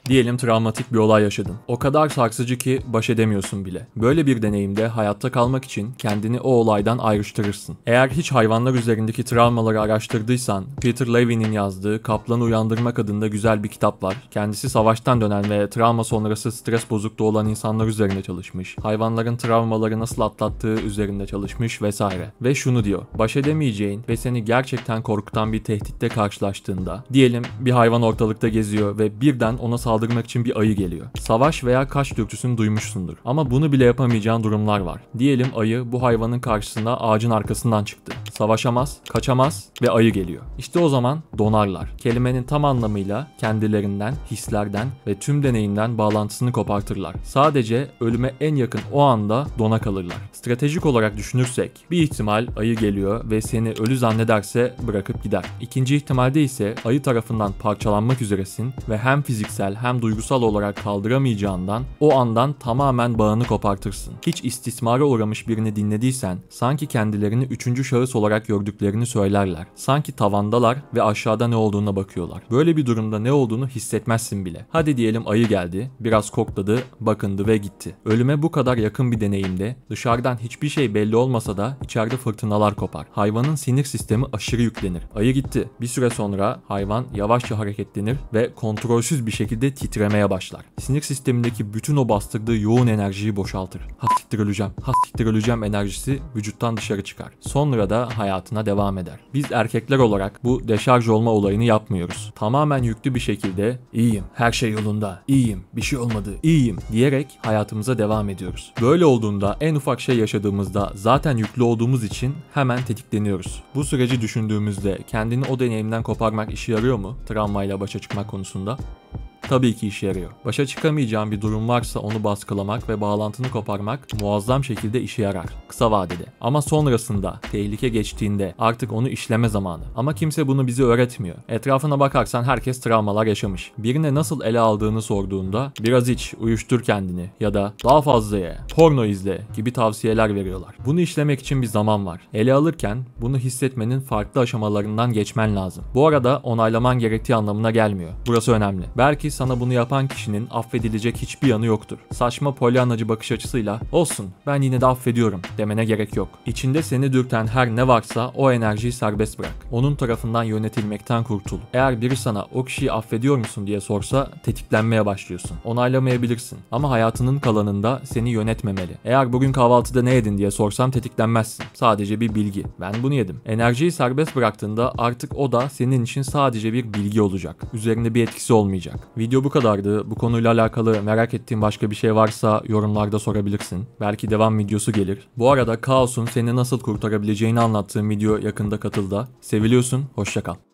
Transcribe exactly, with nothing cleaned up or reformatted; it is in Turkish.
Diyelim travmatik bir olay yaşadın. O kadar sarsıcı ki baş edemiyorsun bile. Böyle bir deneyimde hayatta kalmak için kendini o olaydan ayrıştırırsın. Eğer hiç hayvanlar üzerindeki travmaları araştırdıysan, Peter Levy'nin yazdığı Kaplanı Uyandırmak adında güzel bir kitap var. Kendisi savaştan dönen ve travma sonrası stres bozukluğu olan insanlar üzerine çalışmış. Hayvanların travmaları nasıl atlattığı üzerinde çalışmış vesaire. Ve şunu diyor: baş edemeyeceğin ve seni gerçekten korkutan bir tehditle karşılaştığında, diyelim bir hayvan ortalıkta geziyor ve birden ona saldırmak için bir ayı geliyor. Savaş veya kaç dürtüsünü duymuşsundur. Ama bunu bile yapamayacağın durumlar var. Diyelim ayı bu hayvanın karşısına ağacın arkasından çıktı. Savaşamaz, kaçamaz ve ayı geliyor. İşte o zaman donarlar. Kelimenin tam anlamıyla kendilerinden, hislerden ve tüm deneyimden bağlantısını kopartırlar. Sadece ölüme en yakın o anda dona kalırlar. Stratejik olarak düşünürsek, bir ihtimal ayı geliyor ve seni ölü zannederse bırakıp gider. İkinci ihtimalde ise ayı tarafından parçalanmak üzeresin ve hem fiziksel hem duygusal olarak kaldıramayacağından o andan tamamen bağını kopartırsın. Hiç istismara uğramış birini dinlediysen sanki kendilerini üçüncü şahıs olarak gördüklerini söylerler. Sanki tavandalar ve aşağıda ne olduğuna bakıyorlar. Böyle bir durumda ne olduğunu hissetmezsin bile. Hadi diyelim ayı geldi, biraz kokladı, bakındı ve gitti. Ölüme bu kadar yakın bir deneyimde dışarıdan hiçbir şey belli olmasa da içeride fırtınalar kopar. Hayvanın sinir sistemi aşırı yüklenir. Ayı gitti. Bir süre sonra hayvan yavaşça hareketlenir ve kontrolsüz bir şekilde titremeye başlar. Sinir sistemindeki bütün o bastırdığı yoğun enerjiyi boşaltır. Ha siktir öleceğim, ha siktir öleceğim enerjisi vücuttan dışarı çıkar. Sonra da hayatına devam eder. Biz erkekler olarak bu deşarj olma olayını yapmıyoruz. Tamamen yüklü bir şekilde iyiyim, her şey yolunda, iyiyim, bir şey olmadı, iyiyim diyerek hayatımıza devam ediyoruz. Böyle olduğunda en ufak şey yaşadığımızda zaten yüklü olduğumuz için hemen tetikleniyoruz. Bu süreci düşündüğümüzde kendini o deneyimden koparmak işe yarıyor mu? Travmayla başa çıkmak konusunda. Tabii ki işe yarıyor. Başa çıkamayacağın bir durum varsa onu baskılamak ve bağlantını koparmak muazzam şekilde işe yarar kısa vadede. Ama sonrasında tehlike geçtiğinde artık onu işleme zamanı. Ama kimse bunu bize öğretmiyor. Etrafına bakarsan herkes travmalar yaşamış. Birine nasıl ele aldığını sorduğunda biraz iç, uyuştur kendini ya da daha fazla ye, porno izle gibi tavsiyeler veriyorlar. Bunu işlemek için bir zaman var. Ele alırken bunu hissetmenin farklı aşamalarından geçmen lazım. Bu arada onaylaman gerektiği anlamına gelmiyor. Burası önemli. Belki sana bunu yapan kişinin affedilecek hiçbir yanı yoktur. Saçma polyanacı bakış açısıyla olsun ben yine de affediyorum demene gerek yok. İçinde seni dürten her ne varsa o enerjiyi serbest bırak. Onun tarafından yönetilmekten kurtul. Eğer biri sana o kişiyi affediyor musun diye sorsa tetiklenmeye başlıyorsun. Onaylamayabilirsin ama hayatının kalanında seni yönetmemeli. Eğer bugün kahvaltıda ne yedin diye sorsam tetiklenmezsin. Sadece bir bilgi. Ben bunu yedim. Enerjiyi serbest bıraktığında artık o da senin için sadece bir bilgi olacak. Üzerinde bir etkisi olmayacak. Video bu kadardı. Bu konuyla alakalı merak ettiğin başka bir şey varsa yorumlarda sorabilirsin. Belki devam videosu gelir. Bu arada Kaos'un seni nasıl kurtarabileceğini anlattığım video yakında katıldı. Seviliyorsun. Hoşça kal.